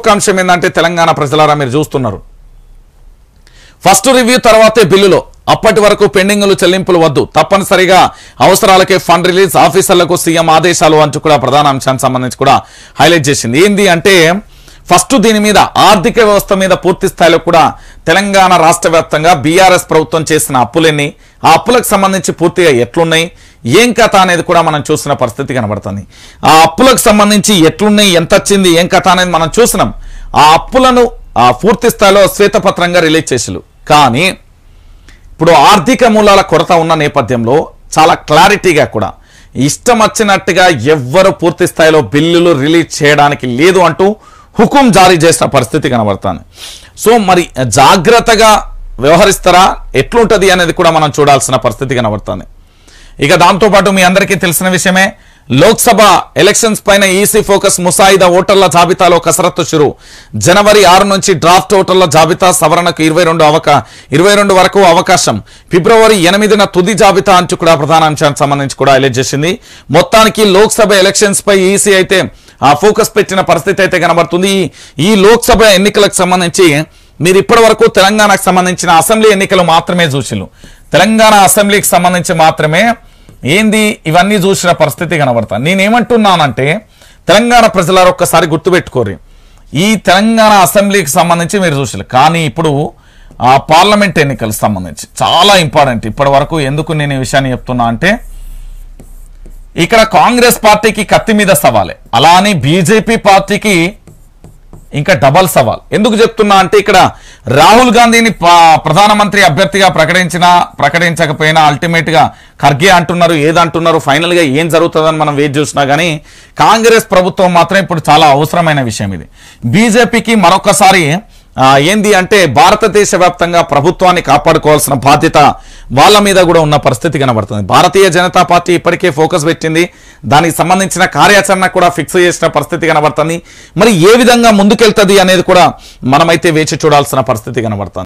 ఒక అంశం ఏంటంటే తెలంగాణ ప్రజలారా మీరు చూస్తున్నారు, ఫస్ట్ రివ్యూ తర్వాతే బిల్లులో అప్పటి వరకు పెండింగ్లు చెల్లింపులు వద్దు, తప్పనిసరిగా అవసరాలకే ఫండ్ రిలీజ్, ఆఫీసర్లకు సీఎం ఆదేశాలు అంటూ కూడా ప్రధాన అంశానికి సంబంధించి కూడా హైలైట్ చేసింది. ఏంది అంటే ఫస్ట్ దీని మీద ఆర్థిక వ్యవస్థ మీద పూర్తి స్థాయిలో కూడా తెలంగాణ రాష్ట్ర వ్యాప్తంగా బీఆర్ఎస్ ప్రభుత్వం చేసిన అప్పులన్నీ, ఆ అప్పులకు సంబంధించి పూర్తిగా ఎట్లున్నాయి, ఏం కథ అనేది కూడా మనం చూసిన పరిస్థితి కనబడుతుంది. ఆ అప్పులకు సంబంధించి ఎట్లున్నాయి, ఎంత వచ్చింది, ఏం కథ అనేది మనం చూసినాం. ఆ అప్పులను పూర్తి స్థాయిలో శ్వేతపత్రంగా రిలీజ్ చేసారు. కానీ ఇప్పుడు ఆర్థిక మూలాల కొరత ఉన్న నేపథ్యంలో చాలా క్లారిటీగా కూడా ఇష్టం వచ్చినట్టుగా ఎవ్వరు పూర్తి స్థాయిలో బిల్లులు రిలీజ్ చేయడానికి లేదు అంటూ హుకుం జారీ చేసిన పరిస్థితి కనబడుతుంది. సో మరి జాగ్రత్తగా వ్యవహరిస్తారా, ఎట్లుంటుంది అనేది కూడా మనం చూడాల్సిన పరిస్థితి కనబడుతుంది. ఇక దాంతోపాటు మీ అందరికీ తెలిసిన విషయమే, లోక్సభ ఎలక్షన్స్ పైన ఈసీ ఫోకస్, ముసాయిదా ఓటర్ల జాబితాలో కసరత్తు షురు. జనవరి 6 నుంచి డ్రాఫ్ట్ ఓటర్ల జాబితా సవరణకు 22 వరకు అవకాశం. ఫిబ్రవరి 8న తుది జాబితా అంటూ కూడా ప్రధాన అంశానికి సంబంధించి కూడా హైలైట్ చేసింది. మొత్తానికి లోక్సభ ఎలక్షన్స్ పై ఈసీ అయితే ఫోకస్ పెట్టిన పరిస్థితి అయితే కనబడుతుంది. ఈ లోక్సభ ఎన్నికలకు సంబంధించి మీరు ఇప్పటి వరకు తెలంగాణకు సంబంధించిన అసెంబ్లీ ఎన్నికలు మాత్రమే చూసిరు. తెలంగాణ అసెంబ్లీకి సంబంధించి మాత్రమే ఏంది ఇవన్నీ చూసిన పరిస్థితి కనబడతాను. నేనేమంటున్నానంటే తెలంగాణ ప్రజలారు ఒక్కసారి గుర్తుపెట్టుకోరు, ఈ తెలంగాణ అసెంబ్లీకి సంబంధించి మీరు చూసారు. కానీ ఇప్పుడు పార్లమెంట్ ఎన్నికలకు సంబంధించి చాలా ఇంపార్టెంట్. ఇప్పటి వరకు ఎందుకు నేను ఈ విషయాన్ని చెప్తున్నా అంటే ఇక్కడ కాంగ్రెస్ పార్టీకి కత్తి మీద సవాలే, అలా అని బీజేపీ పార్టీకి ఇంకా డబల్ సవాల్. ఎందుకు చెప్తున్నా అంటే ఇక్కడ రాహుల్ గాంధీని ప్రధానమంత్రి అభ్యర్థిగా ప్రకటించకపోయినా అల్టిమేట్ గా ఖర్గే అంటున్నారు, ఏదంటున్నారు, ఫైనల్ గా ఏం జరుగుతుందని మనం వెయిట్ చూసినా కానీ కాంగ్రెస్ ప్రభుత్వం మాత్రం ఇప్పుడు చాలా అవసరమైన విషయం ఇది. బీజేపీకి మరొకసారి ఏంది అంటే భారతదేశ వ్యాప్తంగా ప్రభుత్వాన్ని కాపాడుకోవాల్సిన బాధ్యత వాళ్ళ మీద కూడా ఉన్న పరిస్థితి కనబడుతుంది. భారతీయ జనతా పార్టీ ఇప్పటికే ఫోకస్ పెట్టింది, దానికి సంబంధించిన కార్యాచరణ కూడా ఫిక్స్ చేసిన పరిస్థితి కనబడుతుంది. మరి ఏ విధంగా ముందుకెళ్తుంది అనేది కూడా మనమైతే వేచి చూడాల్సిన పరిస్థితి కనబడుతుంది.